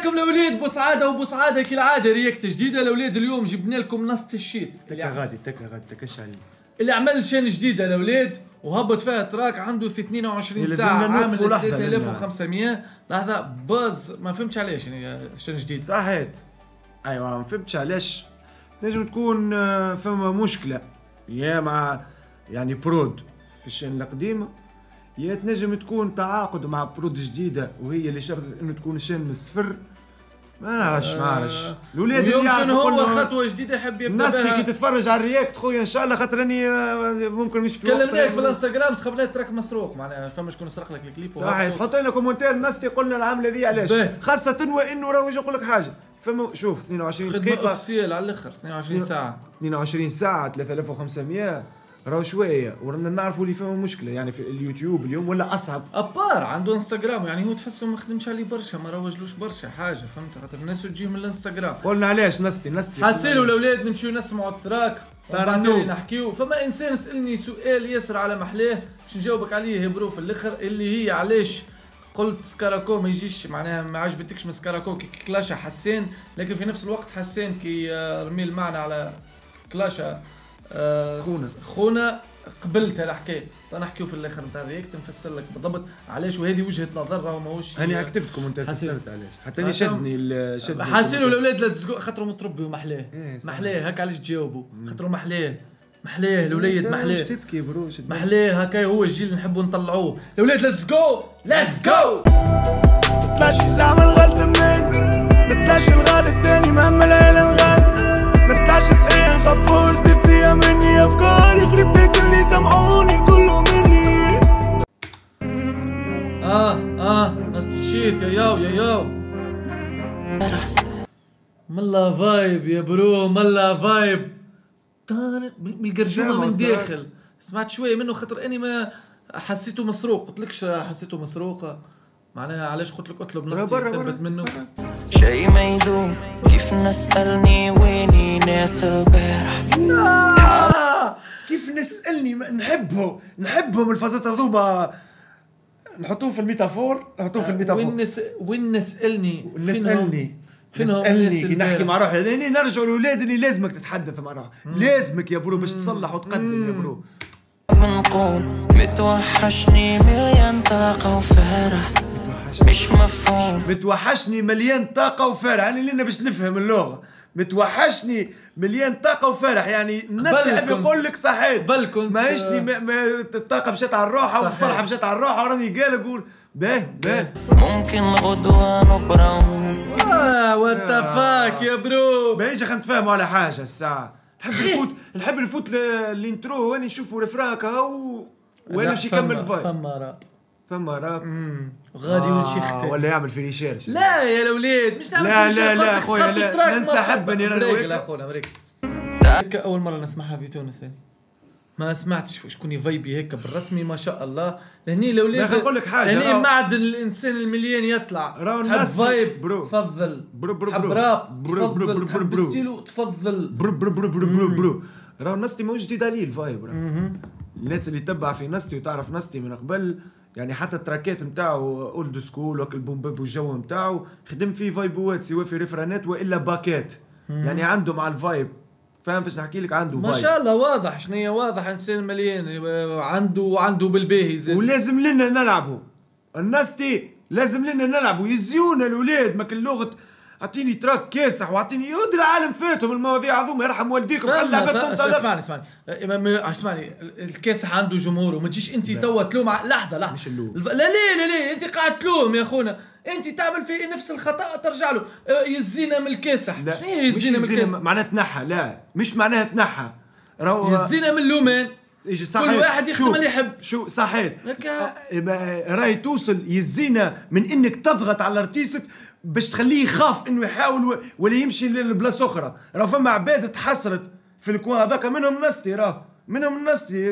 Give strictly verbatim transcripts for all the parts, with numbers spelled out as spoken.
عليكم الاولاد، بوسعاده وبوسعاده كالعاده رياكت جديده الاولاد. اليوم جبنا لكم نص الشيت تكا غادي تكا غادي تكش عليه اللي عمل شين جديده الاولاد وهبط فيها تراك عنده في اثنين وعشرين ساعه عامل ثلاثة آلاف وخمسمية لحظه باز. ما فهمتش علاش يعني شين جديد صحيت. ايوه ما فهمتش علاش. نجم تكون فما مشكله يا مع يعني برود في الشين القديمه، يا تنجم تكون تعاقد مع برود جديده وهي اللي شرطت انه تكون الشين من الصفر. ما نعرفش ما نعرفش الاولاد اللي يعرفوا هو خطوه جديده يحب يبدا الناس اللي كي تتفرج على الرياكت خويا ان شاء الله خاطر اني ممكن مش في كلمناك في الانستغرام سخبنا تراك مسروق معناها فما شكون سرق لك الكليب صحيح. تحط لنا كومنتير الناس تقول لنا العمله ذي علاش، خاصه وانه راهو يقول لك حاجه فما شوف اثنين وعشرين دقيقه اوفيسيال على الاخر اثنين وعشرين ساعه اثنين وعشرين ساعه ثلاثة آلاف وخمسمية راهو شويه. ورانا نعرفوا اللي فما مشكله يعني في اليوتيوب اليوم ولا اصعب. ابار عنده انستغرام يعني هو تحسه ما خدمش عليه برشا ما روجلوش برشا حاجه فهمت خاطر الناس تجي من الانستغرام. قلنا علاش نستي نستي حاسيلو الاولاد نمشيو نسمعوا التراك وبعدين نحكيو. فما انسان سالني سؤال ياسر على محلاه باش نجاوبك عليه يا برو في الاخر اللي هي علاش قلت سكاراكو ما يجيش معناها ما عجبتكش من سكاراكو كي كلاشا حسان، لكن في نفس الوقت حسان كي رمي المعنى على كلاشا آه خونا خونا قبلت الحكايه. نحكيو في الاخر نتاع الرياكت نفسر لك بالضبط علاش وهذه وجهه نظر راهو ماهوش. انا كتبت كومنتات فسرت علاش حتى اني شدني شدني حاسينو الاولاد لا تسقوا خاطرو متربي ومحلاه إيه محلاه هكا علاش تجاوبوا خاطرو محلاه محلاه الاولاد محلاه. واش تبكي برو محلاه هكا هو الجيل نحبوا نطلعوه الاولاد. ليتس جو ليتس جو. مطلعش زعما الغلط من مطلعش الغلط تاني مهما العيلة نغاد مطلعش صحيح نخفوش بالثيا مني افكاري يخرب بيك اللي سمعوني كله مني. اه اه ناس الشيت يا ياو يا ياو ملا فايب يا برو ملا فايب من القرجومه من داخل. سمعت شويه منه خاطر اني ما حسيته مسروق قلت لكش حسيته مسروقه معناها علاش قلت لك اطلب نص ثبت منه شي ما يدوم كيف نسألني ويني ناس البارح. كيف نسألني نحبه نحبهم الفازات هذوما نحطوهم في الميتافور نحطوهم في الميتافور. وين نس وين نسألني نسألني نسألني كي نحكي مع روحي لاني نرجع للولاد اللي لازمك تتحدث مع روحك لازمك يا برو باش تصلح وتقدم يا برو. بنقول متوحشني مليان طاقة وفرح مش مفهوم. متوحشني مليان طاقة وفرح يعني لنا باش نفهم اللغة. متوحشني مليان طاقة وفرح يعني الناس تحب يقول لك صحيح بالكم ماهيشني ما ما الطاقة مشات على الروحة والفرحة مشات على الروحة وراني قال اقول باه باه ممكن غدوة نبرم. اه وات فاك يا برو. باهيش خلينا نتفاهموا على حاجة الساعة. نحب نفوت نحب نفوت الانترو واني نشوفوا الفراك هاو ولا باش يكمل الفايت. فما راب فما راب غادي ونشي آه ولا يعمل في ريشيرش. لا يا الاولاد مش نعمل لا لا لا خويا لا ننسحبني انا وياك. لا خويا امريكا هيك اول مره نسمعها في تونس يعني ما سمعتش شكون يفيبي هيك بالرسمي ما شاء الله. لهني الاولاد نقول لك حاجه لهني معدن الانسان المليان يطلع. راهو الناس فايب برو تفضل برو برو حب راب تفضل تحب ستيلو تفضل برو برو برو برو برو برو. راهو نستي مو جديد عليه الفايب. الناس اللي تتبع في نستي وتعرف نستي من قبل يعني حتى التراكات نتاعو اولد سكول وكل بوم باب والجو نتاعو خدم فيه فايبوات سواء في ريفرانات والا باكات يعني عنده مع الفايب. فاهم فاش نحكي لك عنده ما شاء الله واضح شنيا واضح انسان مليان عنده عنده بالباهي زين. ولازم لنا نلعبوا الناس تي لازم لنا نلعبوا يزيونا الاولاد ما كل لغه اعطيني تراك كاسح واعطيني يود العالم فاتهم المواضيع هذوما يرحم والديكم خلي لعبتهم. اسمعني اسمعني اسمعني الكاسح عنده جمهور وما تجيش انت توا تلوم لحظه لحظه مش اللوم. لا لا لا لا انت قاعد تلوم يا خونا انت تعمل في نفس الخطا ترجع له يزينا من الكاسح. شنو هي يزينا من الكاسح؟ معناها تنحى لا مش معناها تنحى راهو يزينا من اللومان يجي كل واحد يخدم اللي يحب. شو صحيت راهي توصل يزينا من انك تضغط على الارتيست باش تخليه يخاف انه يحاول ولا يمشي لبلاصه اخرى. راه فما عباد تحسرت في الكوان هذاك منهم نستي راه منهم نستي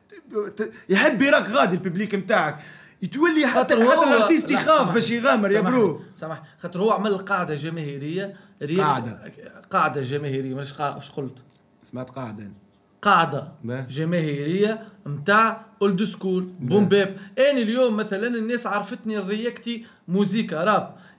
يحب يراك غادي الببليك نتاعك يتولي حتى حتى الارتيست يخاف باش يغامر يا برو. سامح خاطر هو عمل قاعده جماهيريه قاعده قاعده جماهيريه مش قاعده اش قلت سمعت قاعده قاعده جماهيريه نتاع اولد سكول بوم باب. اني اليوم مثلا الناس عرفتني الرياكتي موزيكا راب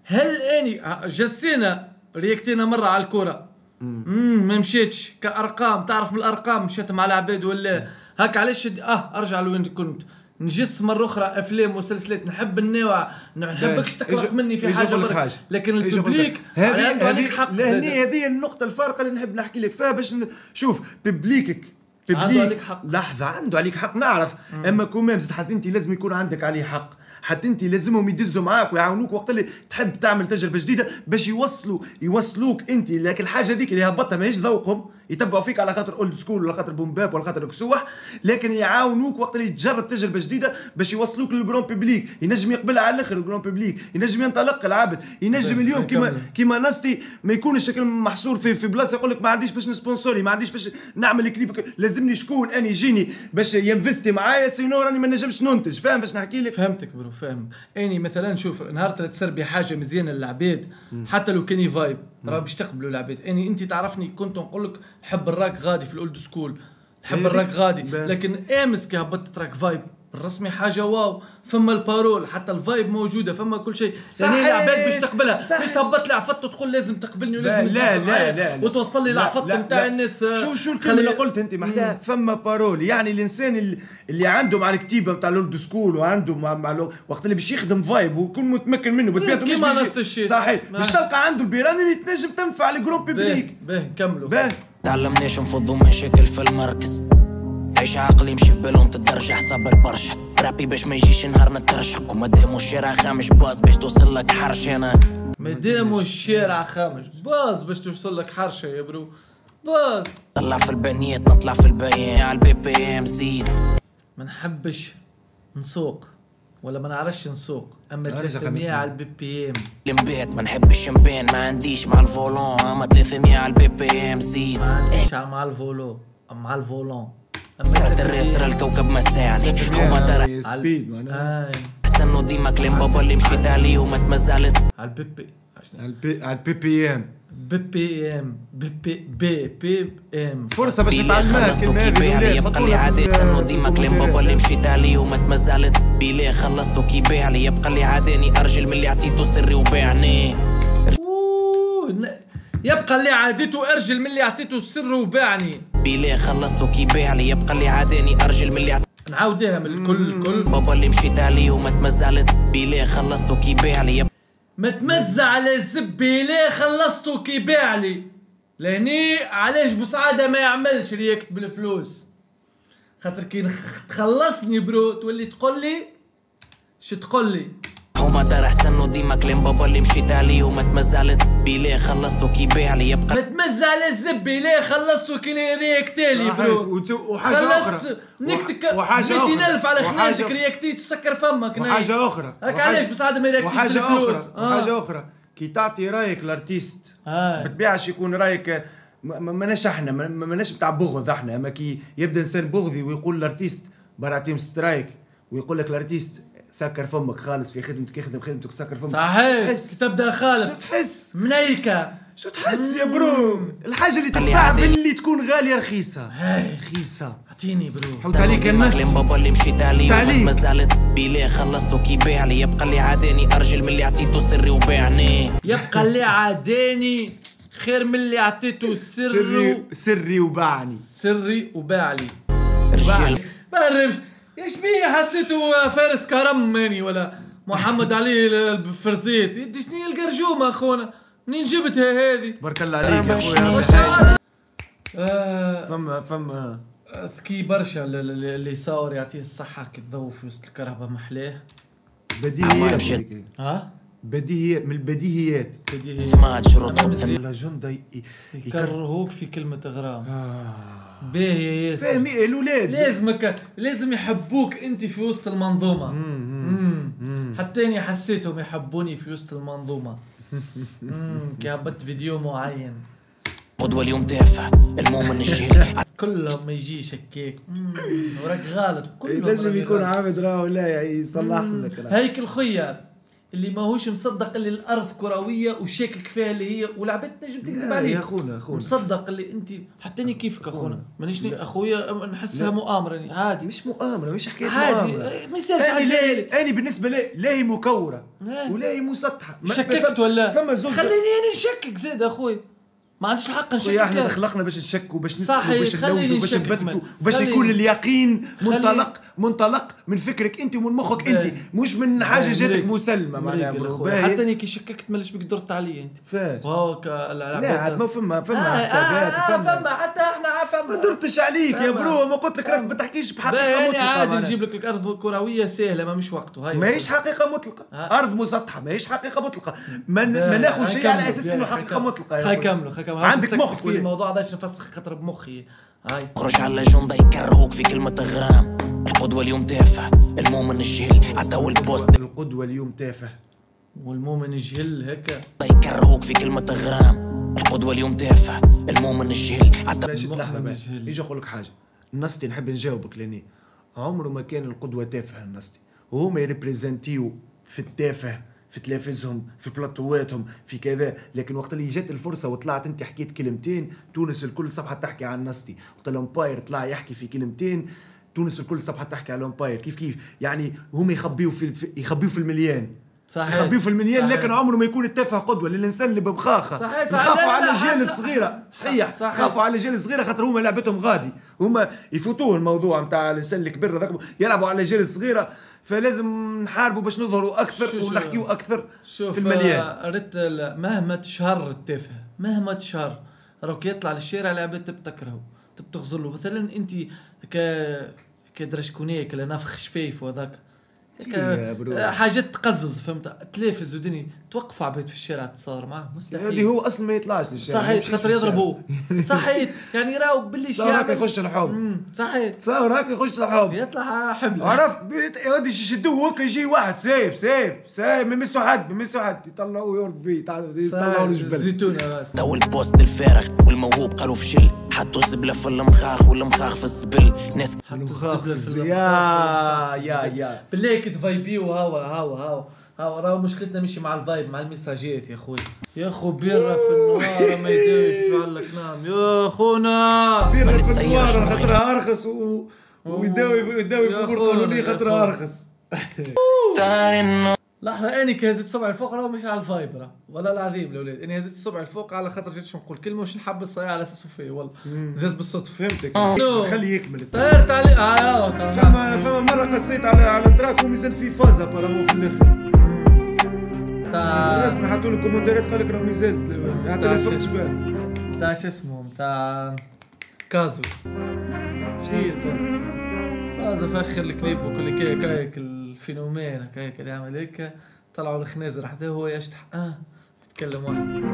هل اني جسينا رياكتينا مره على الكره امم ما مشيتش كارقام، تعرف من الارقام مشيت مع العباد ولا هاك علاش اه ارجع لوين كنت نجس مره اخرى افلام وسلسلات نحب النوع نحبكش تقلق مني في حاجه برك، لكن الببليك عنده عليك حق. هذه هذه النقطه الفارقه اللي نحب نحكي لك فيها باش شوف ببليكك عنده عليك حق. لحظه عنده عليك حق نعرف مم. اما كومام حتى انت لازم يكون عندك عليه حق، حتى انت لازمهم يدزوا معاك ويعاونوك وقت اللي تحب تعمل تجربه جديده باش يوصلوا يوصلوك انت. لكن الحاجه ذيك اللي هبطها ماهيش ذوقهم، يتبعوا فيك على خاطر اولد سكول ولا خاطر بوم باب ولا خاطر كسوح، لكن يعاونوك وقت اللي تجرب تجربه جديده باش يوصلوك للجرون بيبليك. ينجم يقبلها على الاخر الجرون بيبليك، ينجم ينطلق العبد، ينجم اليوم كيما كيما نستي ما يكون الشكل محصور في في بلاصه يقول لك ما عنديش باش نسبونسوري، ما عنديش باش نعمل كليب، لازمني شكون اني يجيني باش ينفستي معايا سينو راني ما نجمش ننتج. فاهم باش نحكي لك؟ فهمتك برو فاهم. اني مثلا شوف نهار تسربي حاجه مزيانه للعباد حتى لو كاني فايب راه باش تقبلوا العباد. اني انت تعرفني كنت نقول لك نحب الراك غادي في الاولد سكول، نحب الراك غادي، لكن امس كي هبطت تراك فايب الرسمي حاجه واو، فما البارول حتى الفايب موجوده، فما كل شيء. يعني العباد باش تقبلها، باش تهبط لي عفط وتقول لازم تقبلني ولازم لا لا لا, لا وتوصل لي العفط نتاع الناس. شو شو الكلمه اللي قلت انت محلاها؟ فما بارول، يعني الانسان اللي, اللي عنده مع الكتيبه نتاع الاولد سكول وعنده مع, مع وقت اللي باش يخدم فايب ويكون متمكن منه بطبيعته مش نفس الشيء صحيح باش تلقى عنده البيران اللي تنجم تنفع الجروب بيبليك. باهي نكملوا. تعلمناش نفضوا مشاكل في المركز، عيش عقلي يمشي في بالهم تدرجح صبر برشا، رابي باش ما يجيش نهار نترشح، ومادامو الشارع خامش باص باش توصل لك حرش. انا مادامو الشارع خامش باص باش توصل لك حرشه يا برو باص. طلع في البنيات نطلع في البيان على البي بي ام سي. ما نحبش نسوق ولا ما نعرفش نسوق، اما ثلاثمية على البي بي ام لمبيت ما نحبش نبان، ما عنديش مع الفولون، اما ثلاثمية على البي بي ام سي. ما عنديش مع الفولو مع الفولون اكسترا الكوكب مساعني وما ترى سبيد معناها احسن ديما كلام بابا اللي مشيت عليه وما تمزلت على البي على على البي بي ام بي بي ام بي بي بي بي ام فرصه باش نتعلمها كلمه يبقى لي عادي احسن ديما كلام بابا اللي مشيت عليه وما تمزلت بيلي خلصتو كي باع لي يبقى لي عاداني ارجل من اللي عطيته سري وباعني يبقى اللي عادته ارجل من اللي عطيته السر وباعني بيلي خلصتو كي باع لي يبقى اللي عاداني ارجل من اللي عط... نعاودها من الكل الكل بابا اللي مشيت عليه وما تمزعلت بيلي خلصتو كي باع لي يب... ما تمزع على الزب بيلي خلصتو كي باع لي. لهني علاش بوسعاده ما يعملش رياكت بالفلوس؟ خاطر كي تخلصني برو تولي تقول لي شو تقول لي هما دار احسن ديما كلام بابا اللي مشيت عليه وما تمزعلت بيلي خلصتو كي باع لي يبقى ما تمزع على الزب بيلي خلصتو كي رياكتالي برو. وحاجه اخرى نكتك مئتين ألف على خناتك رياكتي تسكر فمك. وحاجه اخرى هاك علاش بصعد ما يرياكتيش وحاجه اخرى وحاجه اخرى كي تعطي رايك لارتيست ما تبيعش يكون رايك ماناش احنا ماناش بتاع بغض احنا، اما كي يبدا انسان بغضي ويقول لارتيست براتيم سترايك ويقول لك الارتيست سكر فمك خالص في خدمتك، يخدم خدمتك سكر فمك. صحيح كي تبدا خالص شو تحس؟ منيكه شو تحس يا برو؟ الحاجه اللي تتباع باللي تكون غاليه رخيصه. هاي رخيصه اعطيني برو. حوت عليك الناس كلام بابا اللي مشيت عليه وما تمزعلت بيلي خلصتو كي باع لي يبقى اللي عاداني ارجل من اللي عطيته سري وباعني يبقى اللي عاداني خير من اللي عطيته سري سري سري وباعني سري وباعلي. رجال ما ايش بيه حسيته فارس كرم ماني ولا محمد علي الفرزيت يدي شنو القرجومه اخونا منين جبتها هذه؟ بارك الله عليك يا خويا. آه فما فما ذكي برشا اللي صار يعطيه الصحه كي تضو في وسط الكرهبه محلاه. بديهيات ها بديهيات من البديهيات. سمعت شروط ولا جندة يكرهوك في كلمه غرام. باهي يا ياسر فاهمي الاولاد لازمك لازم يحبوك انت في وسط المنظومه. امم حتى اني حسيتهم يحبوني في وسط المنظومه. امم كي هبطت فيديو معين قدوه اليوم تافه المؤمن الجيل كلهم ما يجيش هكاك وراك غلط كلهم لازم يكون عابد راهو لا يصلح لك. هيك الخيه اللي ماهوش مصدق اللي الارض كرويه وشاكك فيها اللي هي والعباد تنجم تكذب عليه. يا اخونا اخونا مصدق اللي انت حتى انا كيفك اخونا مانيش اخويا نحسها مؤامره عادي. مش مؤامره مش حكايه عادي مؤامره. ما يصيرش انا عادي. لا انا بالنسبه لي لا هي مكوره ولا هي مسطحه. شككت ولا فما زوز. خليني انا نشكك زاد اخوي ما عنديش الحق نشكك. احنا خلقنا باش نشكوا باش نسالوا باش خليني ندوجوا باش نشكك نبدلوا من- باش خليني- يكون اليقين خليني- منطلق منطلق من فكرك انت ومن مخك انت باهي. مش من حاجه باهي. جاتك مريق. مسلمه معناها مريق برو. الأخوي. باهي. حتى انا كي شككت مالش بك درت علي انت فاش هاك لا عاد ما فما فما آه حسابات آه فما فما حتى احنا ما فما درتش عليك يا فما. برو. ما قلت لك راك ما تحكيش بحقيقه باهي مطلقه عادي معناها. نجيب لك الارض كرويه سهله ما مش وقته هاي ماهيش حقيقه مطلقه. ها. ارض مسطحه ماهيش حقيقه مطلقه. ما ن- باهي. ما ناخذ هاي شيء كملوا. على اساس انه باهي. حقيقه مطلقه يا هاي أخوي. كملوا هاي كملوا عندك مخ في ولا؟ الموضوع هذا نفسخ خاطر بمخي هاي. خرج على جنده يكرهوك في كلمة غرام. القدوة اليوم تافه المؤمن الجهل عتاو البوست القدوه اليوم تافه والمؤمن يجهل هيك يكرهوك في كلمة غرام. القدوة اليوم تافه المؤمن الجهل عتاو باش المؤمن لحظه باش يجهل. يجي اقول لك حاجه. النصتي نحب نجاوبك لاني عمره ما كان القدوه تافهه النصتي وهما يريبريزنتيو في التافه في تلافزهم في بلاطواتهم في كذا. لكن وقت اللي جات الفرصه وطلعت انت حكيت كلمتين تونس الكل صبحه تحكي عن النصتي. وقت الامباير طلع يحكي في كلمتين تونس الكل صبحه تحكي على الامباير. كيف كيف يعني هم يخبيوا في, في يخبيوا في المليان صحيح يخبيوا في المليان. صحيح. لكن عمره ما يكون التافه قدوه للانسان اللي ببخاخه. صحيح. صحيح. يخافوا لا، على لا، الاجيال حتى- الصغيره. صحيح صحيح. يخافوا على الاجيال الصغيره خاطر هما لعبتهم غادي. هما يفوتوه الموضوع نتاع الانسان الكبير هذاك يلعبوا على الاجيال الصغيره. فلازم نحاربوا باش نظهروا اكثر شو- شو. ونحكيوا اكثر شوف في المليان. آه، ريت ال- مهما تشهر التافه مهما تشهر راك يطلع للشارع العباد تبتكره تبتغزله. مثلا انت ك كدرشكونيه كلا نافخ شفايف وهذاك هيك، يا برو. آه، حاجات تقزز فهمت تلافز ودني توقفوا عباد في الشارع تصور معاه هذه مستحيل. هو اصلا ما يطلعش للشارع. ما صحيح يمشيش خاطر للشارع. يضربوه صحيح يعني راهو باللي شي تصور هكا يعمل- يخش الحب. أمم، صحيح تصور هكا يخش الحب. يطلع حبل عرفت بيت يودي يشدوه هكا يجي واحد سايب سايب سايب ما يمسوا حد ما يمسوا حد يطلعوه يورد بيه يطلعوا الجبل. الزيتون هذا تو البوست الفارغ والموهوب قالوا فشل. حطوا الزبلة في المخاخ والمخاخ في الزبل. ناس حطوا المخاخ الزبلة في يا المخاخ. يا يا بالله كي تفايبيو هاو هاو هاو هاو راهو مشكلتنا مشي مع الفايب مع المساجات يا خويا. يا خو بيرة في النوار ما يداوي يفعلك نام يا خونا. بيرة ما في نتسيرش النوار مخيف. خاطرها ارخص و... ويداوي يداوي يا بامور أخونا، قانونيه يا خاطرها أخونا. ارخص. لحظة اني كي هزيت صبعي الفوق راهو مش على الفايب راه والله العظيم الاولاد اني هزيت صبعي الفوق على خاطر جيت شو نقول كلمة وش نحب الصياعة على اساسه فيه والله زاد بالصدفة. فهمتك نو. خليه يكمل. طيرت علي اه طبعا فما فما مره قصيت على على تراك ومازال في فازا بارامو في الاخر. تاع الناس ما حطوا لي كومنتات قال لك راه مازال حتى تاع لا شي. فرت جبال. تاع شو اسمه تاع كازو شنو هي الفازا؟ فاز في اخر الكليب وكل كيك هيك الفينومين هيك اللي يعمل هيك طلعوا الخنازر حتى هو يشطح اه يتكلم واحد.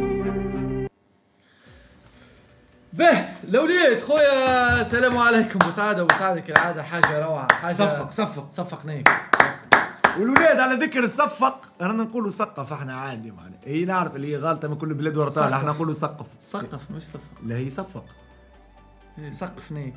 به الاولاد خويا السلام عليكم بسعاده وبسعاده كالعاده حاجه روعه حاجه صفق صفق. صفقناك والولاد على ذكر الصفق رانا نقولوا سقف احنا عادي معنا. هي نعرف اللي هي غلطه من كل بلاد ورطال احنا نقولوا سقف. سقف مش صفق لا هي صفق. سقفني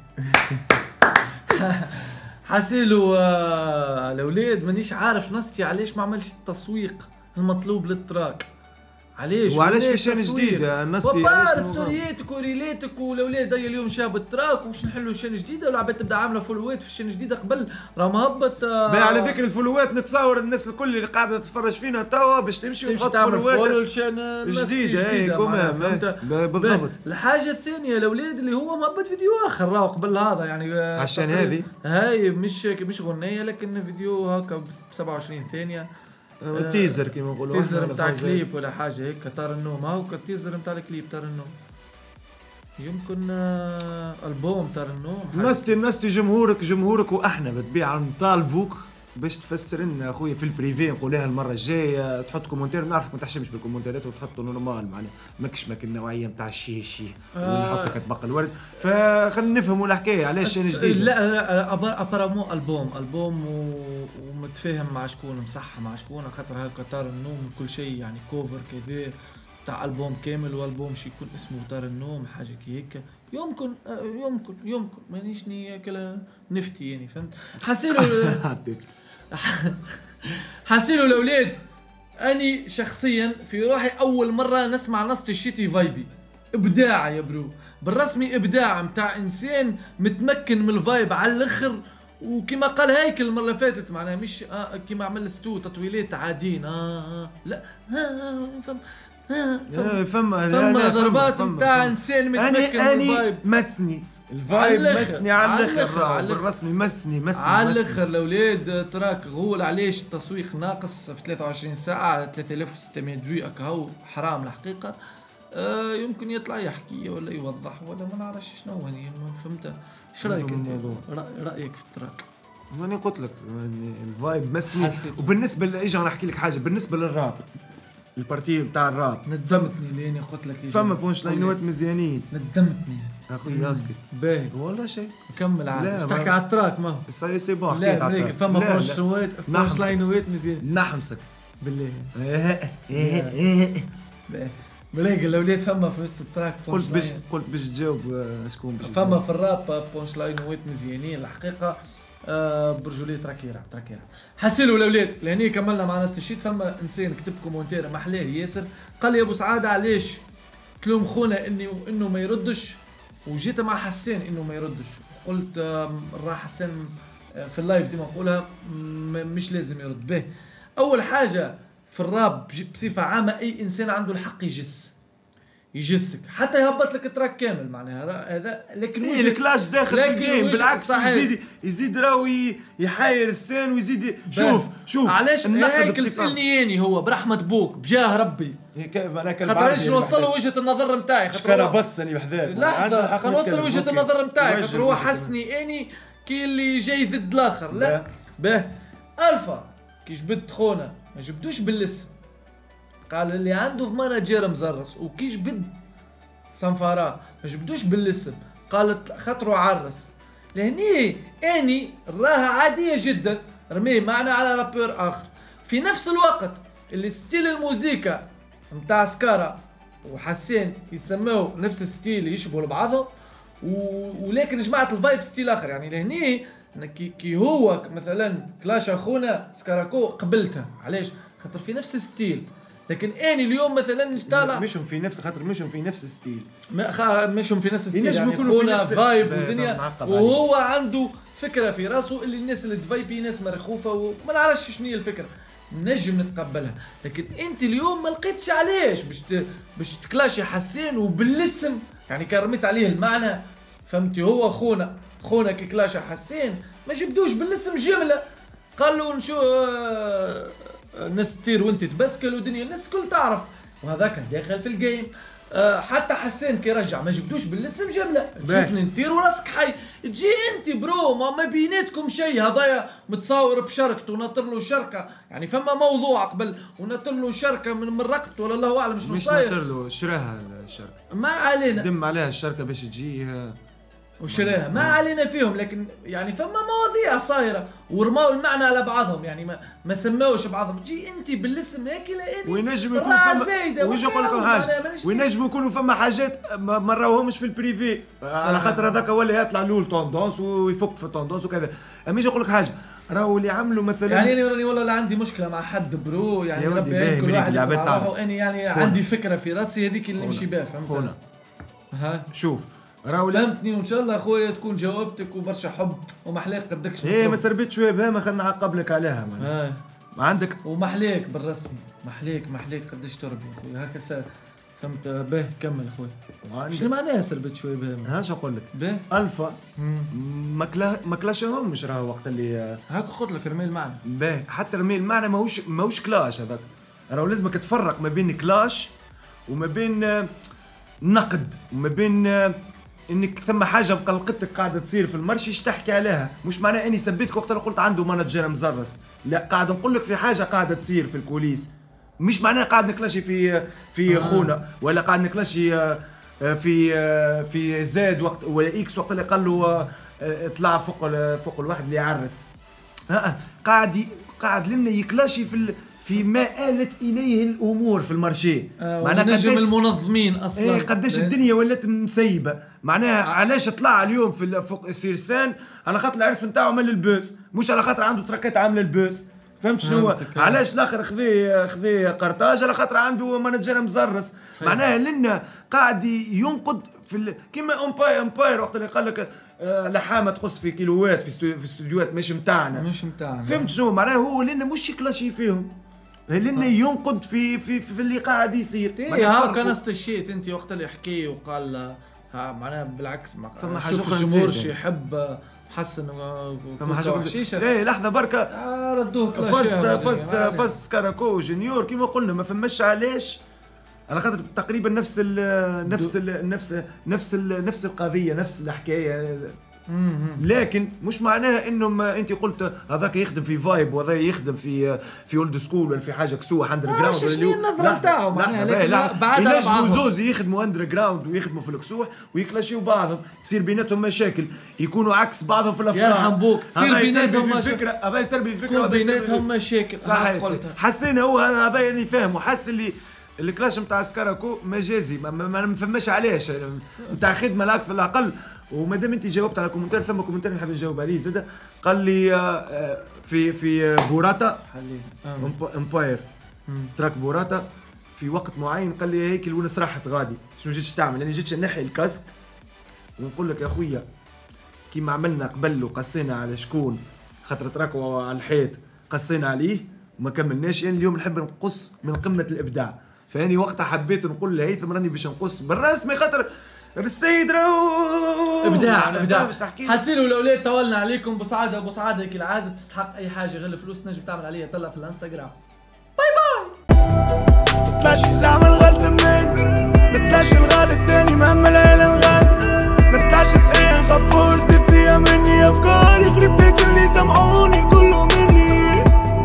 حاسيلو آه الاولاد مانيش عارف نصتي علاش ما عملش التسويق المطلوب للتراك. علاش وعلاش ولاش في شان تسويق؟ جديده نصتي وبار علاش مو- ستورياتك وريلاتك والاولاد هيا اليوم شافوا التراك وش نحلوا شان جديده والعباد تبدا عامله فولوات في الشان جديده قبل راه مهبط. آه بقى على ذكر الفولوات نتصور الناس الكل اللي قاعده تتفرج فينا توا باش تمشي تمشي وتحط تعمل فولو فولوات لشان جديده هي كمان بالضبط. الحاجه الثانيه الاولاد اللي هو مهبط فيديو اخر راهو قبل هذا يعني آه، عشان تقريباً- هذه؟ هاي مش مش غنيه لكن فيديو هكا ب سبعة وعشرين ثانيه التيزر كيما نقولوا تيزر إحنا نتاع ولا فوزان. كليب ولا حاجه هيك طار النوم هاو التيزر نتاع الكليب طار النوم يمكن آه، البوم طار النوم حاجة. نستي نستي جمهورك جمهورك واحنا بالطبيعه نطالبوك باش تفسر لنا اخويا في البريفي نقولها المره الجايه تحط كومنتير نعرفك ما تحشمش بالكومنتيرات وتحطوا نورمال معناها ماكش ماك النوعيه نتاع الشيه الشيه آه. ونحطك تبقى الورد فخلينا نفهموا الحكايه علاش شان جديد. لا لا أبر- ابارامون البوم البوم و... ومتفاهم مع شكون مصح مع شكون خاطر هكا طار النوم كل شيء يعني كوفر كذا تاع البوم كامل والبوم شي يكون اسمه طار النوم حاجه كي هيك يمكن آه، يمكن يمكن مانيش ني كلا نفتي يعني فهمت حسيلو حسيلو الاولاد اني شخصيا في روحي اول مره نسمع نص الشتي فايبي ابداع يا برو بالرسمي ابداع متاع انسان متمكن من الفايب على الاخر وكما قال هيكل المره اللي فاتت معناها مش آه كما عمل ستو تطويلات عاديين اه, آه لا آه فم آه فما فما ضربات متاع انسان متمكن من الفايب مسني الفايب مسني على الاخر بالرسمي مسني مسني على الاخر الاولاد تراك غول علاش التسويق ناقص في ثلاثة وعشرين ساعه على ثلاثة آلاف وستمية فيو هو حرام الحقيقه. آه يمكن يطلع يحكي ولا يوضح ولا ما نعرفش شنو هني ما فهمت. ايش رايك انت رايك في التراك؟ ماني قلت لك الفايب مسني. وبالنسبه اجي نحكي لك حاجه بالنسبه للراب البارتي بتاع الراب ندمتني لاني قلت لك فما بونش لاينات مزيانين ندمتني اخوي اسكت باهي والله شيء كمل عاد تحكي على التراك ما هو سي سي بون حكيت على التراك فما بونش روات بونش لاينات مزيان نحمسك بالله باهي بلاقي الاولاد فما في وسط التراك قلت باش قلت باش تجاوب شكون باش فما في الراب بونش لاينات مزيانين الحقيقه. آه برجوليه تراكيرة تراكيرة حسيلوا الاولاد لهني كملنا معنا استشيت. فما انسان كتب كومنتير محلاه ياسر قال لي ابو سعاده علاش تلوم خونا اني انه ما يردش وجيت مع حسان انه ما يردش. قلت آه راح حسان في اللايف ديما نقولها مش لازم يرد به. اول حاجه في الراب بصفه عامه اي انسان عنده الحق يجس يجسك حتى يهبط لك التراك كامل معناها هذا لكن إيه الكلاش داخل في الجيم بالعكس يزيد يزيد راوي يحاير السين ويزيد شوف شوف علاش هيك سألني اني هو برحمه بوك بجاه ربي خاطر ايش نوصل له وجهه النظر نتاعي خاطر بصني بحذاك لحظه خلينا نوصل وجهه النظر نتاعي خاطر هو حسني اني كي اللي جاي ضد الاخر لا باه الفا كي جبد خونا ما جبدوش بالاسم قال اللي عنده مانجير مزرس وكي جبد صنفارة ما جبدوش بالاسم قالت خاطرو عرس لهني اني راها عاديه جدا رميه معنا على رابور اخر في نفس الوقت اللي ستيل الموسيقى متاع سكارا وحسين يتسموا نفس الستيل يشبهوا لبعضهم ولكن جماعه الفايب ستيل اخر يعني لهني كي, كي هو مثلا كلاش اخونا سكاراكو قبلتها علاش خاطر في نفس الستيل. لكن اني اليوم مثلا طالع مشهم في نفس خاطر مشهم في نفس الستيل مشهم في نفس الستيل يعني خونا فايب والدنيا وهو عنده فكره في راسه اللي الناس اللي تفايبي ناس مرخوفه وما نعرفش شنو هي الفكره نجم نتقبلها. لكن انت اليوم ما لقيتش علاش باش باش تكلاشي حسين وبالاسم يعني كان رميت عليه المعنى فهمتي هو خونا خونا كي كلاشي حسين ما جبدوش بالاسم جمله قال له نشوف الناس تطير وانت تبسكل ودنيا الناس كل تعرف وهذاك داخل في الجيم. أه حتى حسين كي رجع ما جبدوش بالاسم جمله تشوفني نطير وراسك حي تجي انت برو ما, ما بيناتكم شيء هذايا متصاور بشركته ونطر له شركه يعني فما موضوع قبل ونطر له شركه من من رقبته ولا الله اعلم شنو صاير مش نطر له شراها الشركه ما علينا دم عليها الشركه باش تجي وشراها ما علينا فيهم لكن يعني فما مواضيع صايره ورماو المعنى على بعضهم يعني ما ما سماوش بعضهم تجي انت بالاسم هيك لاني وينجم يكون فما ويجي نقول لكم حاجه وينجم يكونوا فما حاجات ما راوهمش في البريفي على خاطر هذاك هو اللي يطلع له التوندونس ويفك في التوندونس وكذا. اما يجي نقول لك حاجه راهو اللي عملوا مثلا يعني انا راني والله لا عندي مشكله مع حد برو يعني ربي يعين كل واحد يعرفه اني يعني خونا. عندي فكره في راسي هذيك اللي نمشي بها فهمت ها شوف راهو فهمتني وان شاء الله اخويا تكون جاوبتك وبرشا حب ومحلاك قدكش ايه ما سربت شويه بها ما خلينا نعقبلك عليها اه ما عندك ومحلاك بالرسمي محلاك محلاك قداش تربي اخويا هكا سا فهمت به كمل اخويا شنو معناها سربت شويه بها ها شو نقول لك به الفا ما كلا ما كلاشهم مش راهو وقت اللي هاك قلت لك رمي المعنى به حتى رمي المعنى ماهوش ماهوش كلاش هذاك راهو لازمك تفرق ما بين كلاش وما بين نقد وما بين انك ثم حاجه مقلقتك قاعده تصير في المرشي ايش تحكي عليها مش معناه اني سبيتك وقت اللي قلت عنده مانجر مزرس لا قاعد نقول لك في حاجه قاعده تصير في الكوليس مش معناه قاعد نكلاشي في في آه. خونا ولا قاعد نكلاشي في في زاد وقت ولا اكس وقت اللي قال له اطلع فوق فوق الواحد اللي يعرس ها قاعد قاعد لنا يكلاشي في في ما آلت إليه الأمور في المارشي آه معناها نجم المنظمين أصلا إيه قداش الدنيا ولات مسيبة معناها علاش طلع اليوم في فوق سيرسان على خاطر العرس نتاعو عمل البوس مش على خاطر عنده تركات عاملة البوس فهمت شنو؟ فهمتك. علاش الاخر خذي خذي قرطاج على خاطر عنده مانجر مزرس، معناها لنا قاعد ينقد في ال... كيما امباير امباير وقت اللي قال لك آه لحامه تقص في كيلوات في, استو... في استوديوهات مش متاعنا، مش متاعنا. فهمت شنو؟ معناها هو لنا مش يكلاشي فيهم، لنا ينقد في في في اللي قاعد يصير. اي ها كان استشيت انت وقت اللي حكي وقال ها معناها بالعكس ما فما حاجة شوف أخرى الجمهور نسيتها. شي يحب حسن فما حاجه وحشيشه. ايه لحظه بركه آه ردوه فاز فاز فاز كاراكو جونيور كيما قلنا ما فماش علاش، على خاطر تقريبا نفس ال نفس ال نفس نفس ال نفس القضيه نفس الحكايه، لكن مش معناها انهم انت قلت هذاك يخدم في فايب وهذا يخدم في في اولد سكول ولا في حاجه كسوه اندر جراوند. شنو النظره نتاعو معناها، لكن بعدها ينجموا زوز يخدموا اندر جراوند ويخدموا في الكسوح ويكلاشيو بعضهم، تصير بيناتهم مشاكل، يكونوا عكس بعضهم في الافكار. يا حنبوك تصير بيناتهم مشاكل، هذا يصير بالفكره بيناتهم مشاكل. صحيح حسينا هو هذا اللي فاهم وحس اللي الكلاش نتاع سكاراكو مجازي ما, ما, ما فماش علاش نتاع خدمه لا اكثر لا اقل. وما دام انت جاوبت على كومنتار ثم كومنتار نحب نجاوب عليه زاد، قال لي في في بوراتا امباير تراك بوراتا في وقت معين قال لي هيك الونس راحت غادي شنو جيتش تعمل؟ يعني جيتش نحي الكاسك ونقول لك يا خويا كيما عملنا قبل وقسينا على شكون خاطر تراكوا على الحيط قسينا عليه وما كملناش، يعني اليوم نحب نقص من قمه الابداع. فاني وقتها حبيت نقول لهيثم راني باش نقص بالرسمي خاطر السيد راهو ابداع ابداع. حسينوا الاولاد طولنا عليكم. بسعاده بسعاده كالعاده تستحق اي حاجه غير الفلوس تنجم تعمل عليها طلع في الانستغرام. باي باي.